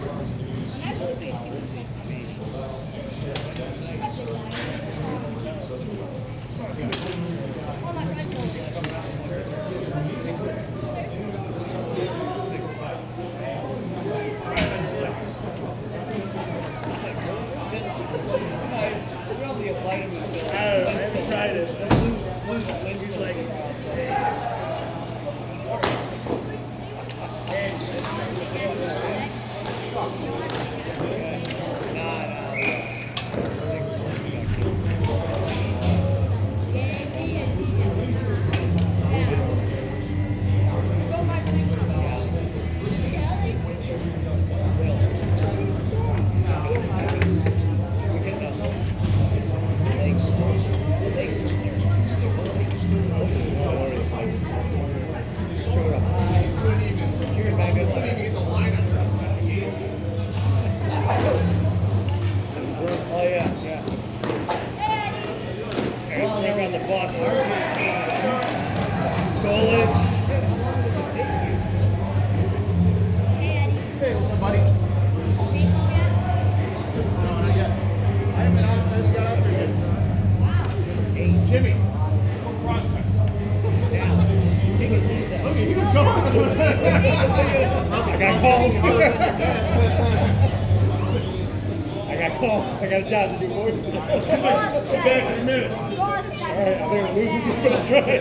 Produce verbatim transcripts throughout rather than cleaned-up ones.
I got a job to do, boys. Back in a minute. All right, I think we're losing. That's right.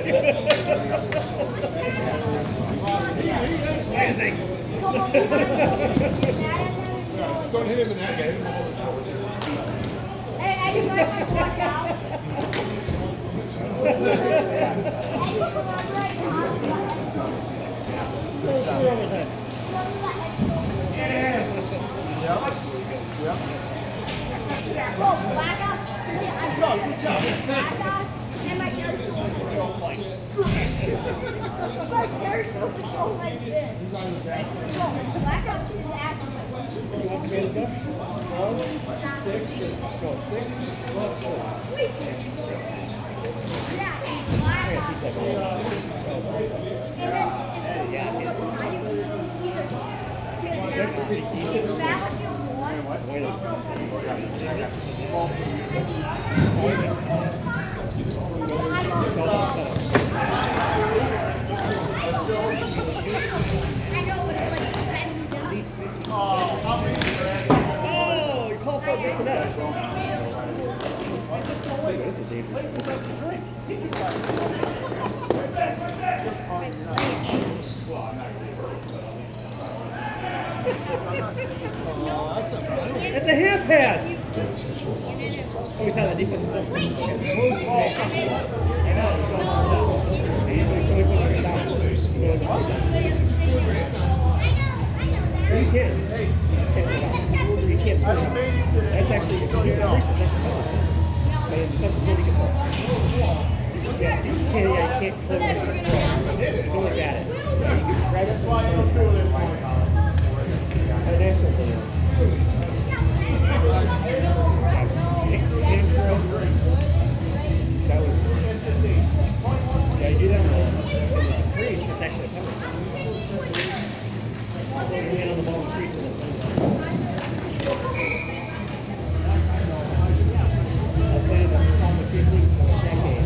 What do you think? Don't hit him in that game. Hey, I just like to walk out. Yep. Yep. Go, black out. Go, good job. Black out. And my hair is so like my hair is so like this. Go, black out to his ass. You want to get it done? One, six, go, six, one, four. Yeah, and black out. That's pretty easy. Battlefield one. Wait a Oh, you called for a big net. It's a hand pad. Oh, we found the defensive zone. I know. You can't. You can't. That's actually a good but it's not really good. Yeah, you can't, yeah, you can't close it. Go look at it. You can grab it. Oh, there's something. That was. Yeah, you do that. Free. It's actually a penalty. You hand on the ball and free for them. I've played the competition league for a decade.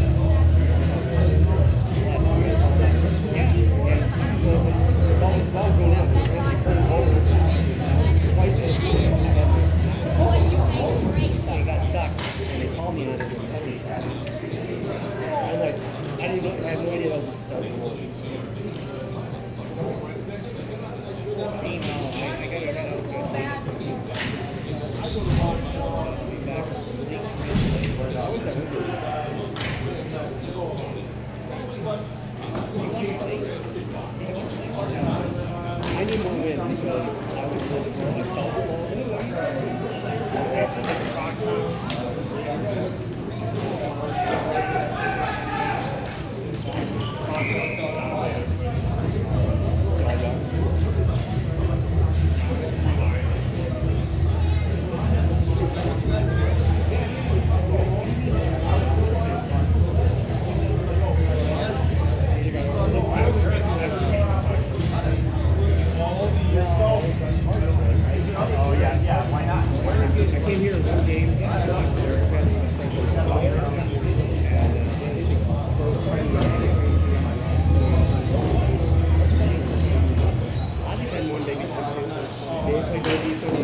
Yeah, yeah. So the ball, the ball's going out. It's really turning over. Twice in a season. I got stuck. And they called me on it. I'm like, I didn't know, I have no idea that was that was I need more win because I was just more like double anyway. came here one game. I watched their I think I'm one day get some they play no defense.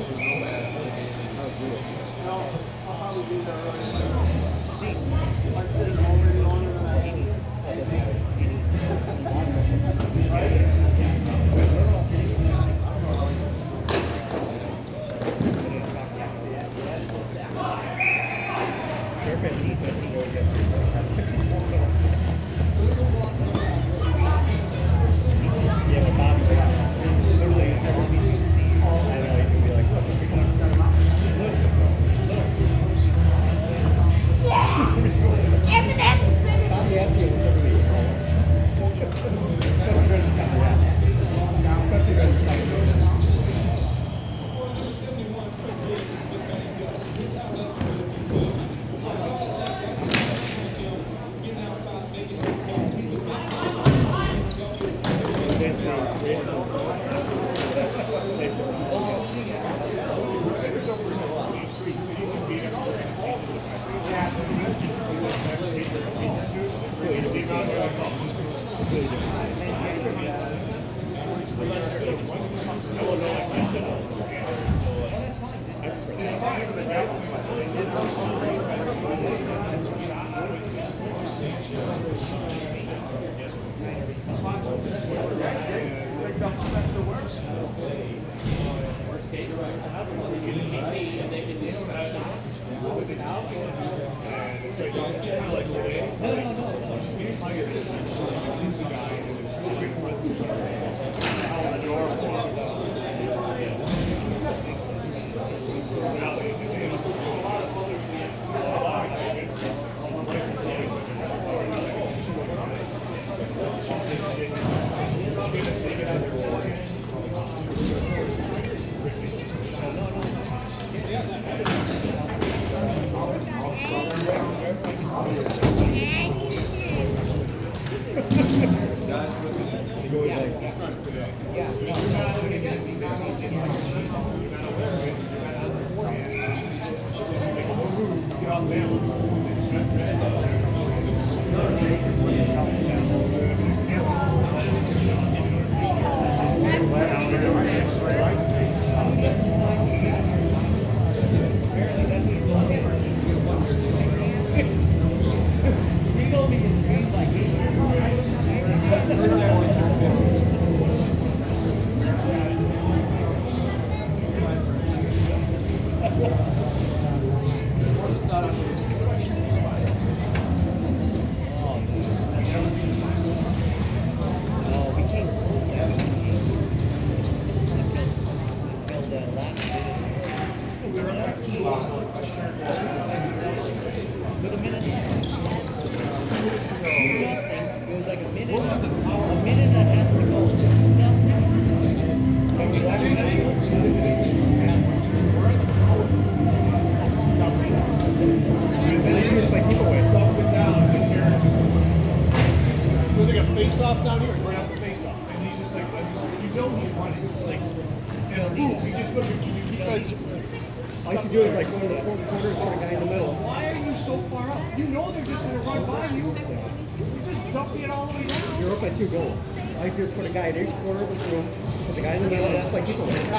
All you can do is like go to the fourth quarter and put a guy in the middle. Why are you so far up? You know they're just going to run by you. You're just dumping it all the way down. You're up by two goals. All you do is put a guy in each corner of the room, put the guy in the middle, just like people. Yeah,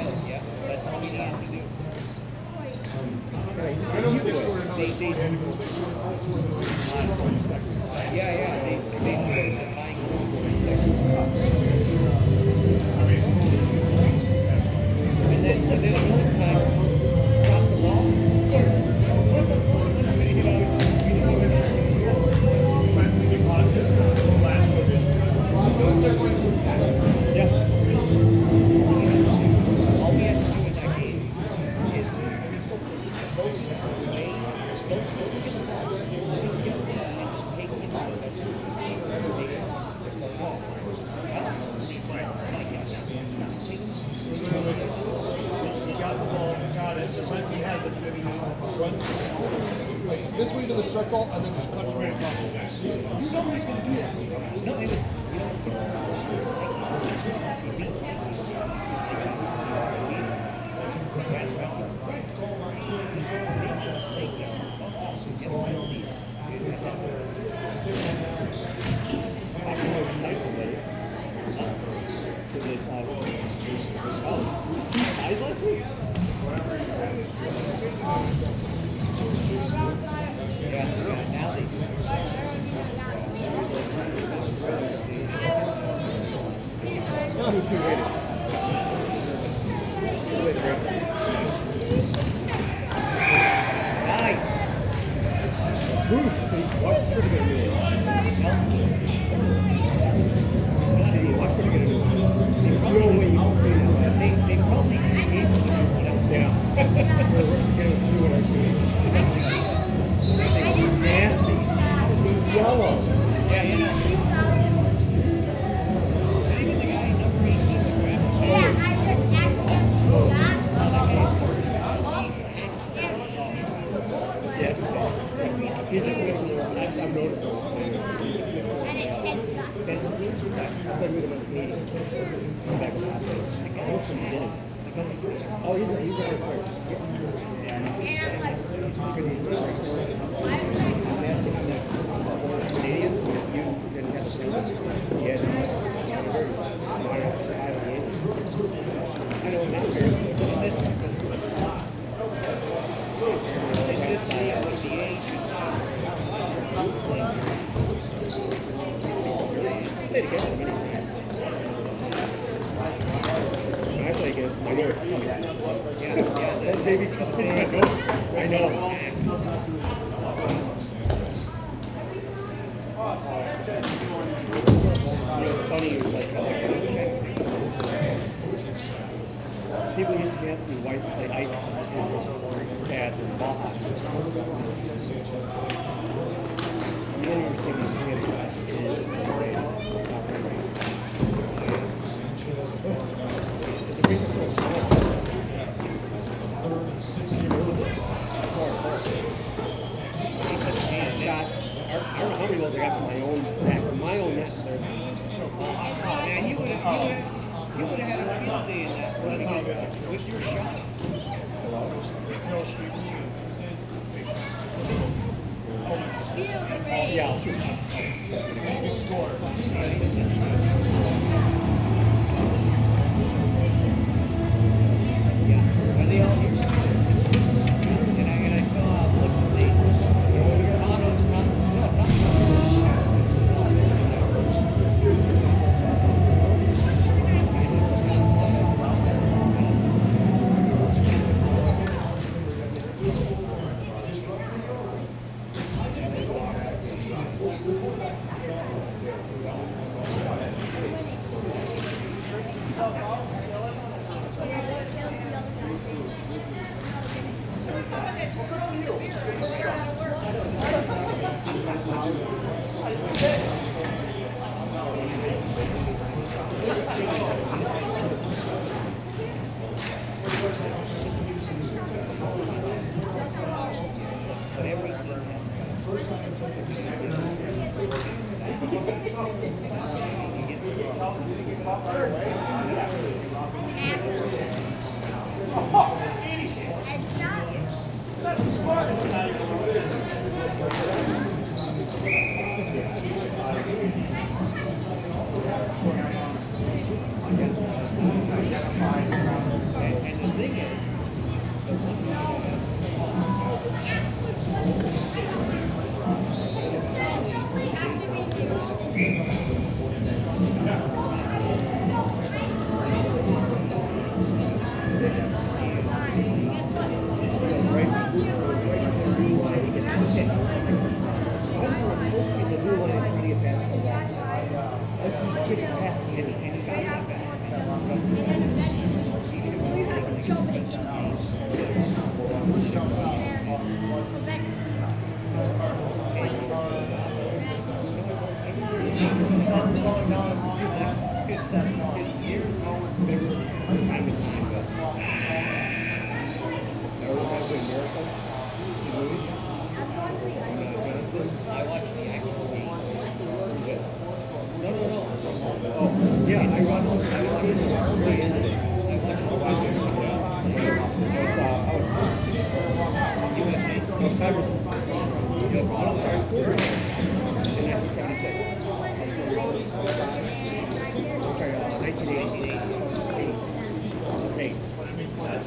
that's all we need to do. I don't think this quarter they, they, yeah, yeah, they, they started tying and then, and then another time, drop the ball, score. Yeah. All we have to do in that game is this way to the circle and then just cut straight across. You know he's going to do that. No, it was, you know, Eyes last week? Yeah, yeah, now they Who's too rated? Nice. Bruce, what's pretty good news? What's pretty good news? They probably, they, they probably gave me yeah. We're going to do what I see. Nasty. Yellow. Yeah, you know. Oh, he's a, he's a hard player. I know. Funny, like, people used to ask me why to play ice in bad and ball. The only thing you see is I don't know how many I got from my own back, my own net. Oh, man, you would have, you would have had a field day in that. What's your shot? Yeah, I'll shoot. Score. Yeah, are they all here? And I, and I saw, look, they, Toronto's not, no, not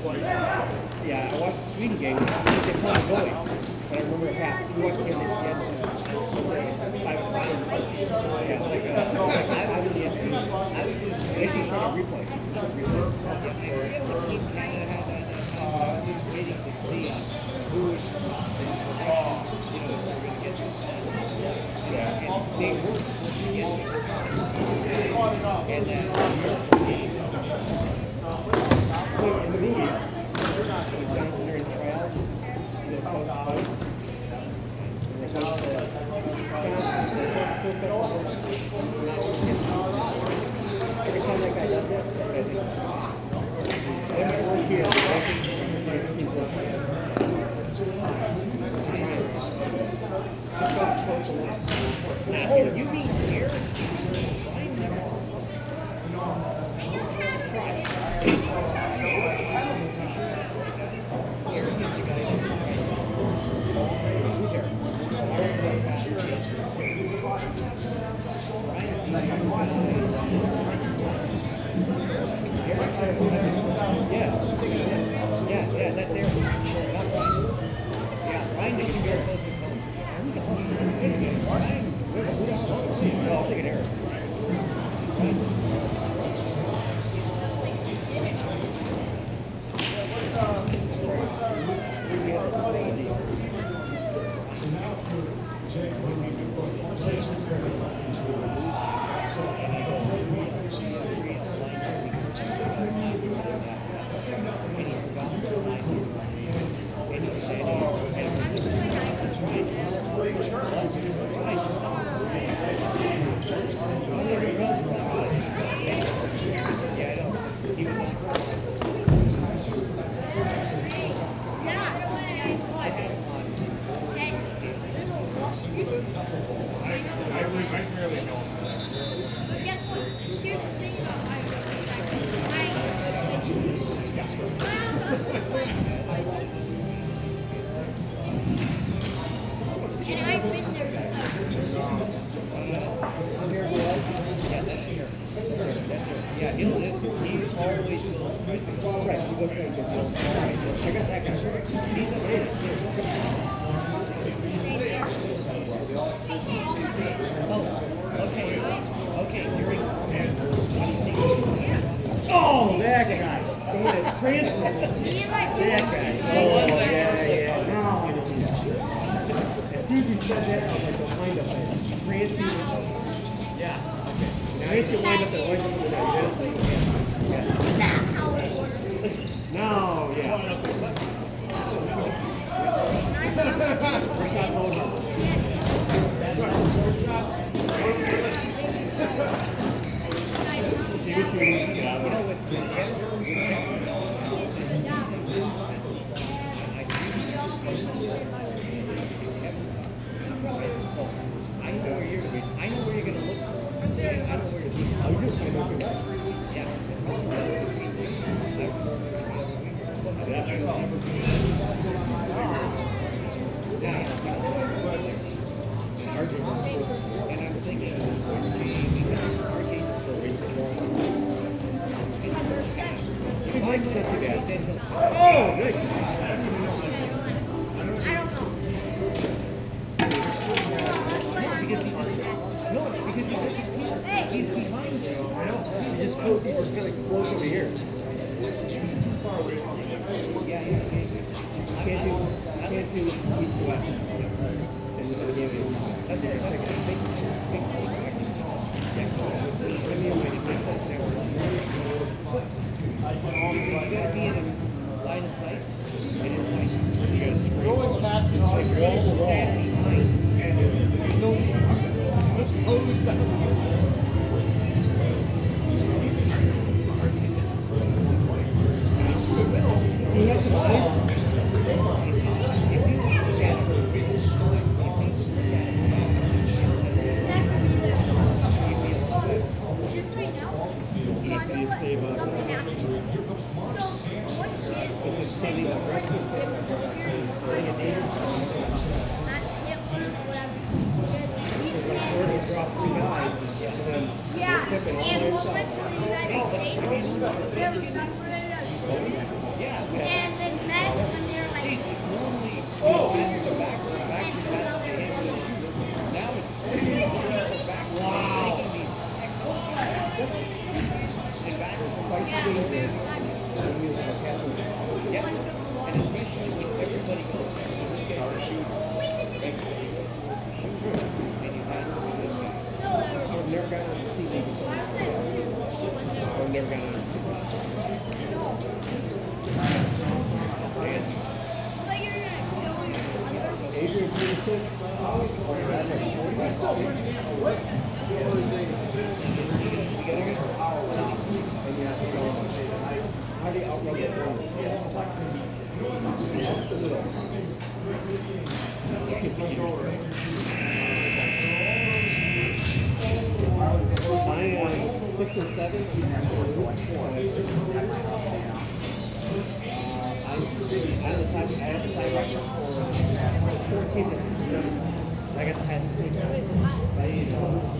Yeah, I watched the Sweden game. They played goalie. But I remember it happened. You watched the game at the end. Five five. Yeah, like uh, like I, I was the N two. I was just they should show a replay. The team kind of had that. I was just waiting to see who was, you know, if we were going to get this. Yeah. And they were supposed to get it. And then So in the movie, when Johnson during the trials, he was supposed to vote. And they voted for every time that guy does that, I think every one year, I think he's now, you mean here? I never. Yeah, yeah, yeah, that's Eric. Yeah, Ryan didn't very close to home. Ryan, who the hell? No, I'll take it, Eric. And I've been there Yeah, he'll live. He's always will try to go. Right, you go try and get this. Alright, check out that guy. He's a man. Oh, okay. Okay, here we go. Oh, that guy. Going to transfer. That guy. Oh, yeah, yeah. No. As soon as you said that, I was like, don't wind up there. Transfer. Yeah. Okay. Now, if you wind up there, wind up there. Yeah. No, yeah. First shot over. See what you need. You know what? I know where you're going. I know where you're going to look. I know where to be. Oh, you do? I know you do. Yeah. That's right. And I'm thinking, our case is for Mine's not too bad. Oh, good. I don't know. because he just, no, because he disappeared. He's behind you. I know. He just told me we're going to close over here. Yeah, yeah, yeah. Can't do, can't do east to west. And the game is. That's it. That's a big, big place. Yeah, so let me away to take that network. You gotta be in a line of sight. And in line. You gotta scream. Going past it's like You wall to gotta wall. stand behind. And there's no, let's close that. He has to play. Just right now, I know what something happened. So, what kid like, went over here, behind a neighbor, not hit whatever. Jordan dropped three guys. And then Yeah, and well, eventually you guys made it. There was nothing for it. Yeah, Yep. And it's usually when everybody goes there, you just get your shoes regularly. And you buy something this guy. I've never gotten on the T V before. I've never gotten on Adrian Peterson. How do you outrun that ball? That's the middle. Mine, uh, six and seven. I'm the type, I have the type record for fourteen minutes. I got the pass pretty fast. But, you know,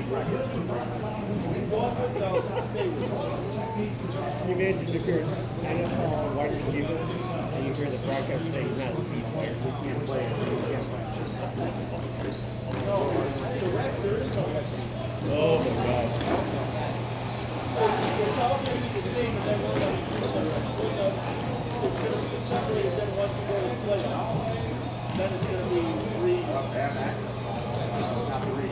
You imagine if you're an N F L wide receiver and you hear the broadcast say he's not a team player, he can't play. He can't play. Oh my God. Then it's going to be three. Not three.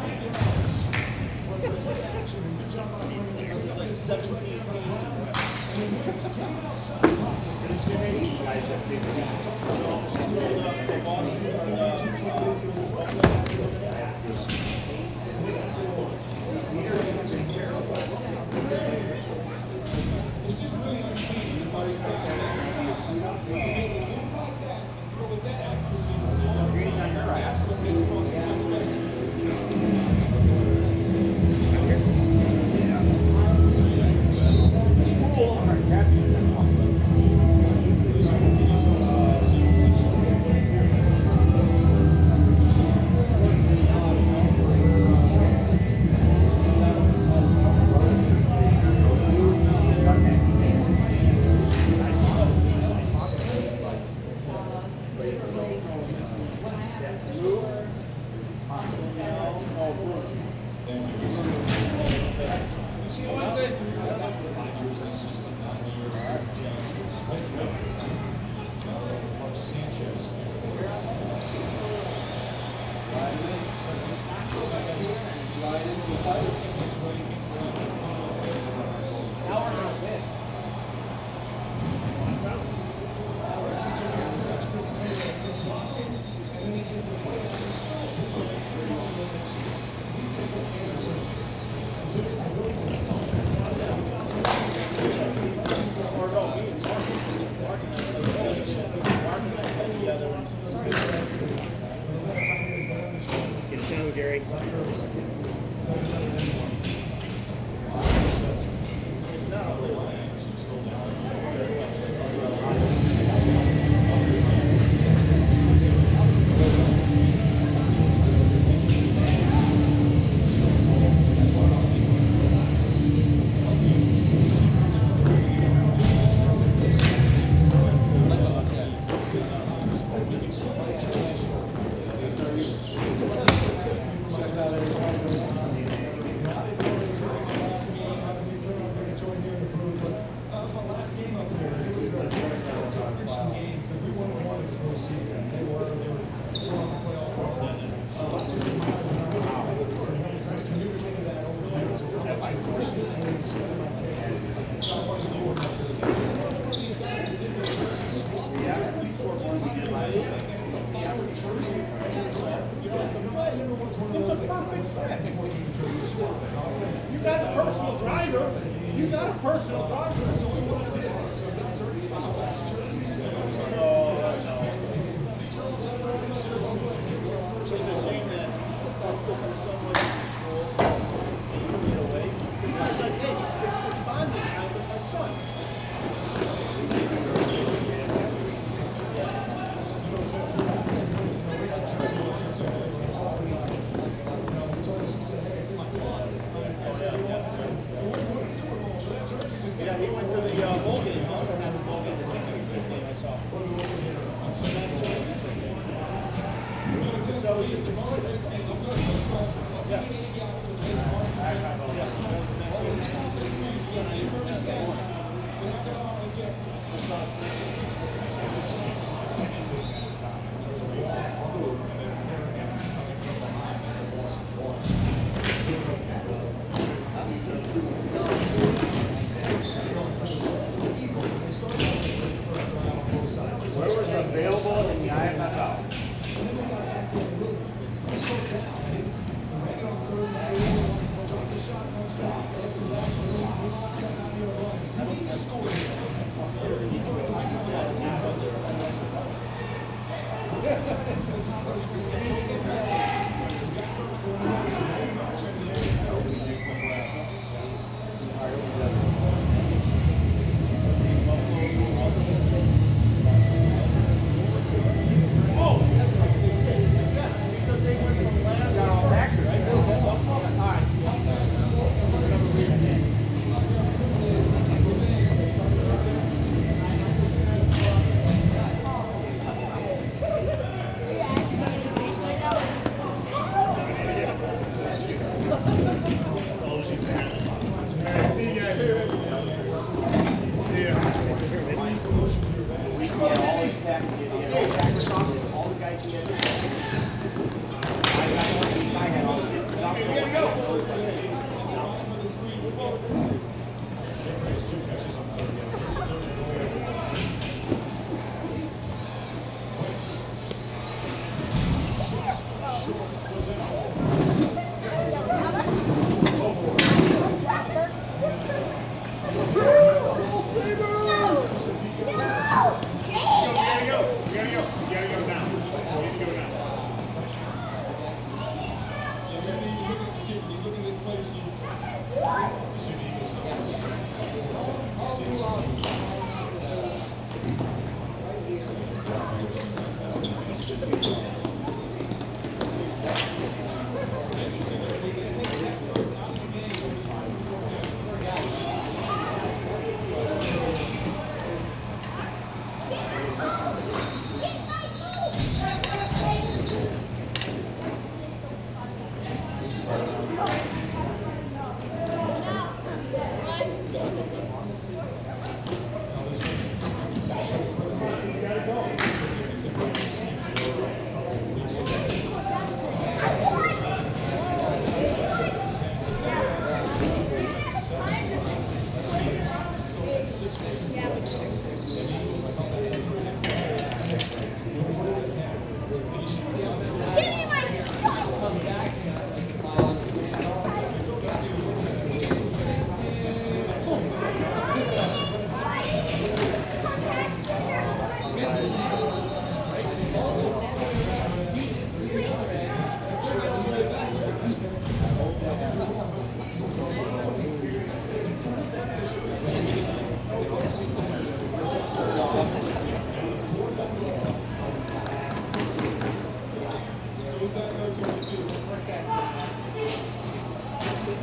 You got a personal driver. You got a personal driver. That's only what it Yeah, he went to the uh, bowl game. I don't have a bowl game. I saw. So he available in the I M F L. All right.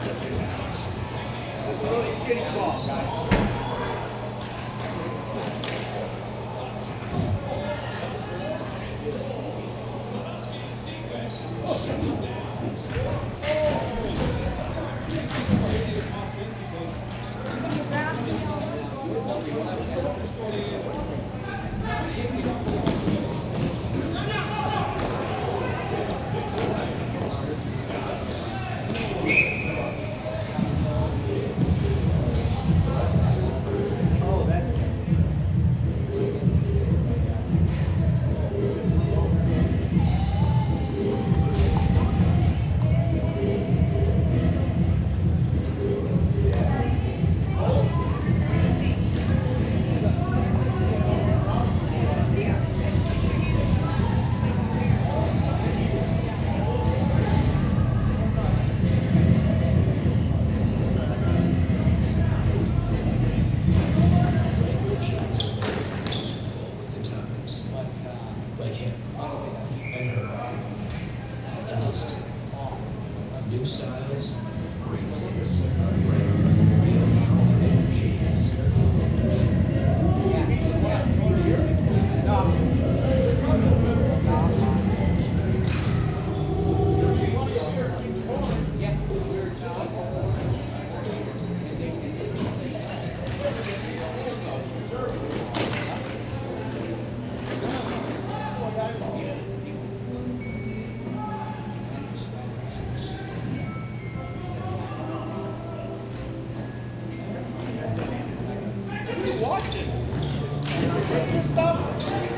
This is a really shitty ball, guys. Like him and her and us too. New styles, great flavors, real power energies. Watching. This stuff.